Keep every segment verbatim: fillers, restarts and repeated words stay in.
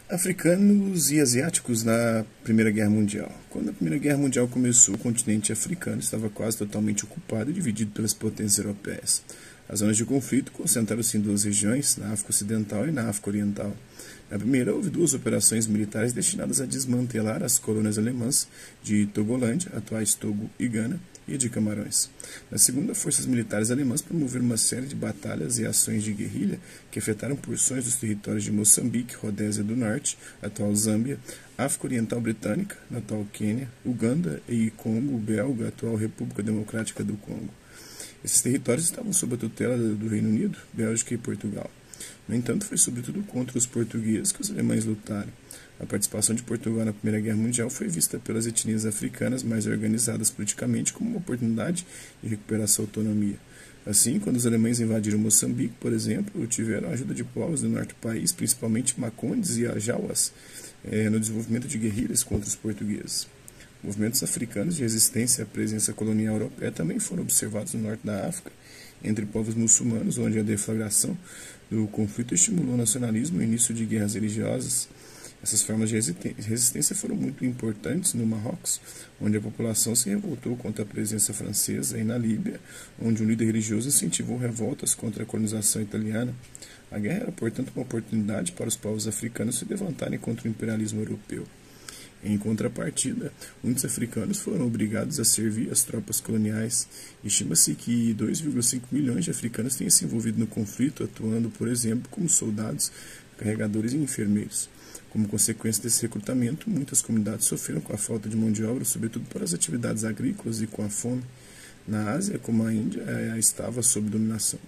Africanos e asiáticos na Primeira Guerra Mundial. Quando a Primeira Guerra Mundial começou, o continente africano estava quase totalmente ocupado e dividido pelas potências europeias. As zonas de conflito concentraram-se em duas regiões, na África Ocidental e na África Oriental. Na primeira, houve duas operações militares destinadas a desmantelar as colônias alemãs de Togolândia, atuais Togo e Gana, e de Camarões. Na segunda, forças militares alemãs promoveram uma série de batalhas e ações de guerrilha que afetaram porções dos territórios de Moçambique, Rodésia do Norte, atual Zâmbia, África Oriental Britânica, atual Quênia, Uganda e Congo Belga, atual República Democrática do Congo. Esses territórios estavam sob a tutela do Reino Unido, Bélgica e Portugal. No entanto, foi sobretudo contra os portugueses que os alemães lutaram. A participação de Portugal na Primeira Guerra Mundial foi vista pelas etnias africanas mais organizadas politicamente como uma oportunidade de recuperar sua autonomia. Assim, quando os alemães invadiram Moçambique, por exemplo, tiveram a ajuda de povos do norte do país, principalmente Macondes e Ajawas, eh, no desenvolvimento de guerrilhas contra os portugueses. Movimentos africanos de resistência à presença colonial europeia também foram observados no norte da África, entre povos muçulmanos, onde a deflagração do conflito estimulou o nacionalismo e o início de guerras religiosas. Essas formas de resistência foram muito importantes no Marrocos, onde a população se revoltou contra a presença francesa, e na Líbia, onde um líder religioso incentivou revoltas contra a colonização italiana. A guerra era, portanto, uma oportunidade para os povos africanos se levantarem contra o imperialismo europeu. Em contrapartida, muitos africanos foram obrigados a servir as tropas coloniais. Estima-se que dois vírgula cinco milhões de africanos tenham se envolvido no conflito, atuando, por exemplo, como soldados, carregadores e enfermeiros. Como consequência desse recrutamento, muitas comunidades sofreram com a falta de mão de obra, sobretudo para as atividades agrícolas e com a fome. Na Ásia, como a Índia estava sob dominação,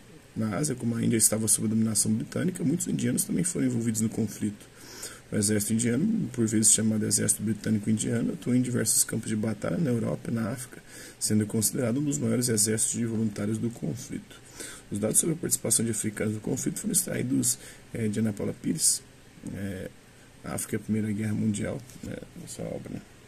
na Ásia, como a Índia estava sob dominação britânica, muitos indianos também foram envolvidos no conflito. O exército indiano, por vezes chamado Exército Britânico-Indiano, atuou em diversos campos de batalha na Europa e na África, sendo considerado um dos maiores exércitos de voluntários do conflito. Os dados sobre a participação de africanos no conflito foram extraídos é, de Ana Paula Pires, é, África e a Primeira Guerra Mundial, né, essa obra. Né?